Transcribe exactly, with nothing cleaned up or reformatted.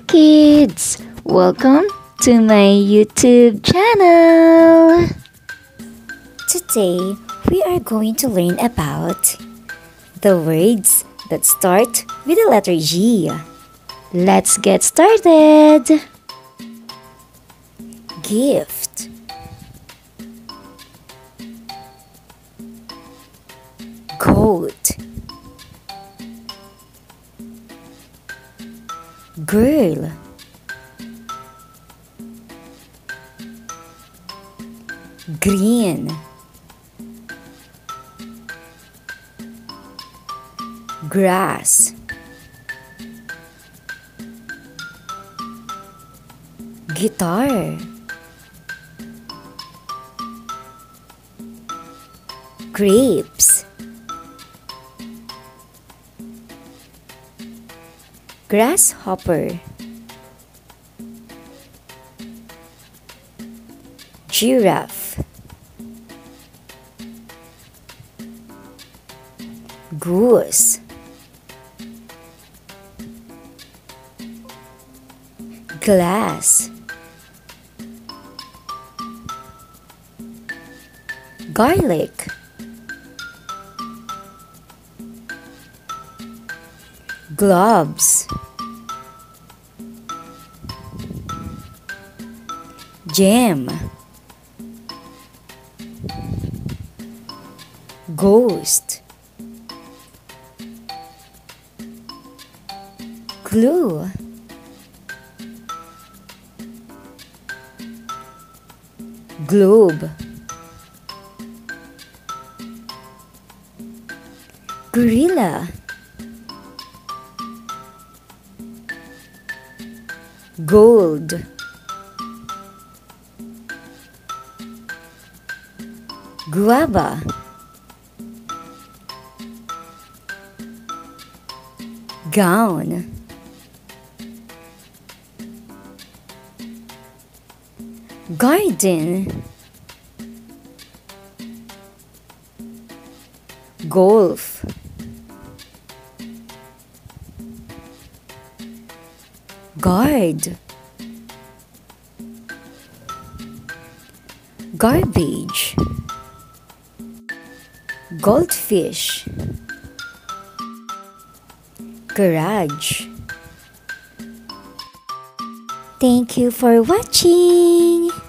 kids! Welcome to my YouTube channel! Today, we are going to learn about the words that start with the letter G. Let's get started! Gift, goat, girl, green, grass, guitar, grapes, grasshopper, giraffe, goose, glass, garlic, gloves, jam, ghost, glue, globe, gorilla, gold, guava, gown, garden, golf, guard, garbage, goldfish, garage. Thank you for watching.